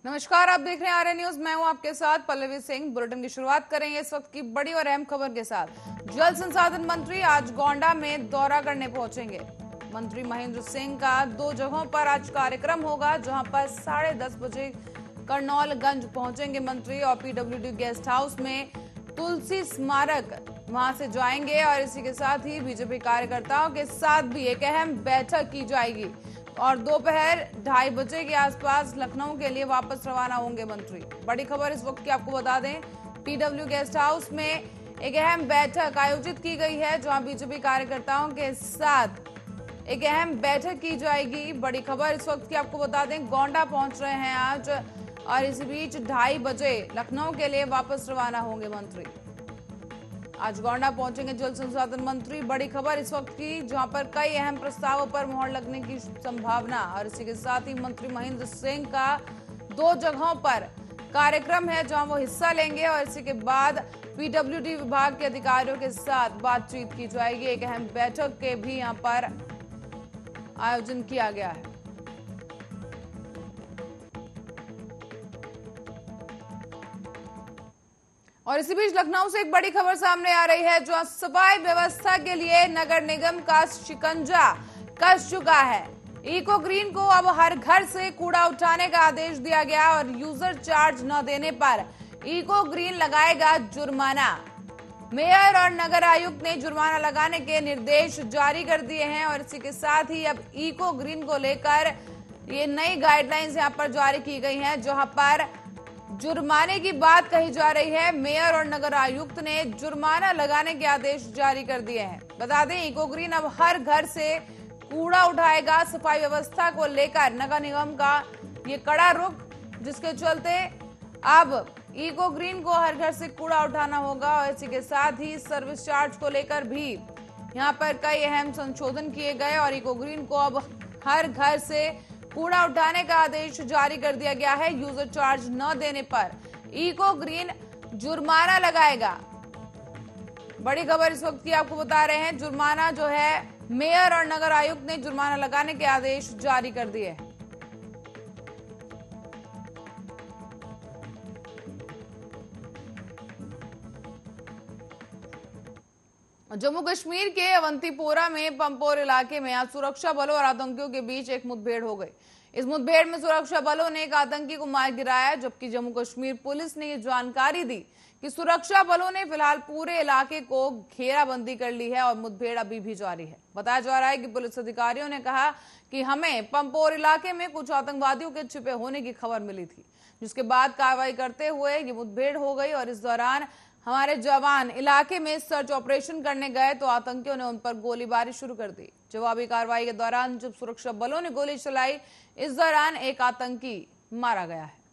नमस्कार, आप देख रहे हैं आर्य न्यूज। मैं हूं आपके साथ पल्लवी सिंह। बुलेटिन की शुरुआत करेंगे इस वक्त की बड़ी और अहम खबर के साथ। जल संसाधन मंत्री आज गोंडा में दौरा करने पहुंचेंगे। मंत्री महेंद्र सिंह का 2 जगहों पर आज कार्यक्रम होगा, जहां पर 10:30 बजे करनौलगंज पहुंचेंगे मंत्री और पीडब्ल्यूडी गेस्ट हाउस में तुलसी स्मारक वहां से जाएंगे और इसी के साथ ही बीजेपी कार्यकर्ताओं के साथ भी एक अहम बैठक की जाएगी और दोपहर 2:30 बजे के आसपास लखनऊ के लिए वापस रवाना होंगे मंत्री। बड़ी खबर इस वक्त की आपको बता दें, पीडब्ल्यू गेस्ट हाउस में एक अहम बैठक आयोजित की गई है, जहां बीजेपी कार्यकर्ताओं के साथ एक अहम बैठक की जाएगी। बड़ी खबर इस वक्त की आपको बता दें, गोंडा पहुंच रहे हैं आज और इसी बीच 2:30 बजे लखनऊ के लिए वापस रवाना होंगे मंत्री। आज गोंडा पहुंचेंगे जल संसाधन मंत्री। बड़ी खबर इस वक्त की, जहां पर कई अहम प्रस्तावों पर मुहर लगने की संभावना और इसी के साथ ही मंत्री महेंद्र सिंह का 2 जगहों पर कार्यक्रम है, जहां वो हिस्सा लेंगे और इसी के बाद पीडब्ल्यूडी विभाग के अधिकारियों के साथ बातचीत की जाएगी। एक अहम बैठक के भी यहां पर आयोजन किया गया है। और इसी बीच लखनऊ से एक बड़ी खबर सामने आ रही है, जो सफाई व्यवस्था के लिए नगर निगम का शिकंजा कस चुका है। इको ग्रीन को अब हर घर से कूड़ा उठाने का आदेश दिया गया और यूजर चार्ज न देने पर इको ग्रीन लगाएगा जुर्माना। मेयर और नगर आयुक्त ने जुर्माना लगाने के निर्देश जारी कर दिए हैं और इसी के साथ ही अब इको ग्रीन को लेकर ये नई गाइडलाइंस यहां पर जारी की गई हैं, जहां पर जुर्माने की बात कही जा रही है। मेयर और नगर आयुक्त ने जुर्माना लगाने के आदेश जारी कर दिए हैं। बता दें, इको ग्रीन अब हर घर से कूड़ा उठाएगा। सफाई व्यवस्था को लेकर नगर निगम का ये कड़ा रुख, जिसके चलते अब इको ग्रीन को हर घर से कूड़ा उठाना होगा और इसी के साथ ही सर्विस चार्ज को लेकर भी यहाँ पर कई अहम संशोधन किए गए और इको ग्रीन को अब हर घर से कूड़ा उठाने का आदेश जारी कर दिया गया है। यूजर चार्ज न देने पर इको ग्रीन जुर्माना लगाएगा। बड़ी खबर इस वक्त की आपको बता रहे हैं, जुर्माना जो है मेयर और नगर आयुक्त ने जुर्माना लगाने के आदेश जारी कर दिए हैं। जम्मू कश्मीर के अवंतीपोरा में पंपोर इलाके में आज सुरक्षा बलों और आतंकियों के बीच एक मुठभेड़ हो गई। इस मुठभेड़ में सुरक्षा बलों ने एक आतंकी को मार गिराया, जबकि जम्मू कश्मीर पुलिस ने ये जानकारी दी कि सुरक्षा बलों ने फिलहाल पूरे इलाके को घेराबंदी कर ली है और मुठभेड़ अभी भी जारी है। बताया जा रहा है कि पुलिस अधिकारियों ने कहा कि हमें पंपोर इलाके में कुछ आतंकवादियों के छिपे होने की खबर मिली थी, जिसके बाद कार्रवाई करते हुए ये मुठभेड़ हो गई और इस दौरान हमारे जवान इलाके में सर्च ऑपरेशन करने गए तो आतंकियों ने उन पर गोलीबारी शुरू कर दी। जवाबी कार्रवाई के दौरान जब सुरक्षा बलों ने गोली चलाई, इस दौरान एक आतंकी मारा गया है।